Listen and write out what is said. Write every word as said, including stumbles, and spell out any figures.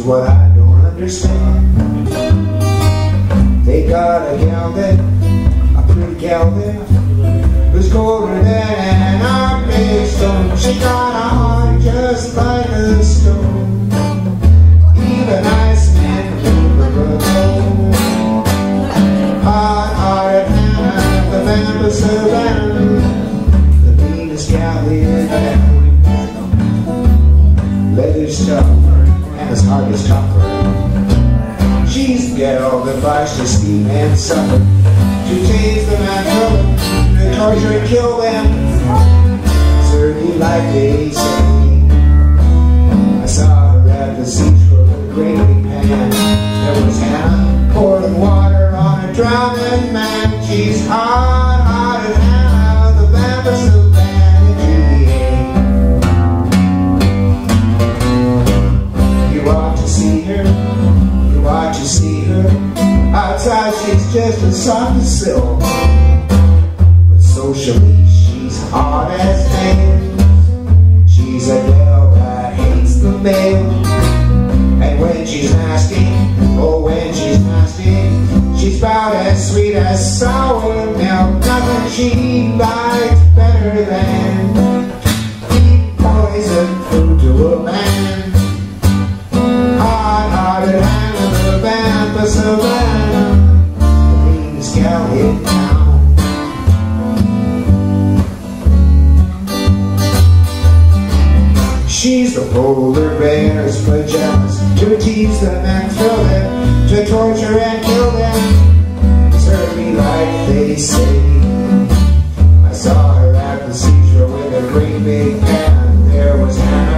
what I don't understand. They got a gal there, a pretty gal there, who's colder than an arctic stone. She got a heart just like a stone. Even ice men remember her though. Hot-hearted Hannah, the vamp of Savannah, the meanest gal in town. Leather stuff and as hard as copper. She's the gal that buys to steam and suffer, to tase them and throw them, to torture and kill them, certainly like they say. I saw her at the seashore with a great big pan. There was Hannah pouring water on a drowning man. She's hot-hearted Hannah, the vamp of Savannah, Juliet. You ought to see her, you ought to see her. Outside she's just as soft as silk, but socially she's hard as nails. She's a gal that hates the male, and when she's nasty, oh when she's nasty, she's about as sweet as sour milk. Nothing she likes better than deep poison food to a man. Hard-hearted Hannah, the vamp of Savannah, the meanest gal in town. She's the polar bear's pajamas, to tease them and thrill them, to torture and kill them, certainly like they say. I saw her at the seashore with a great big pan. There was Hannah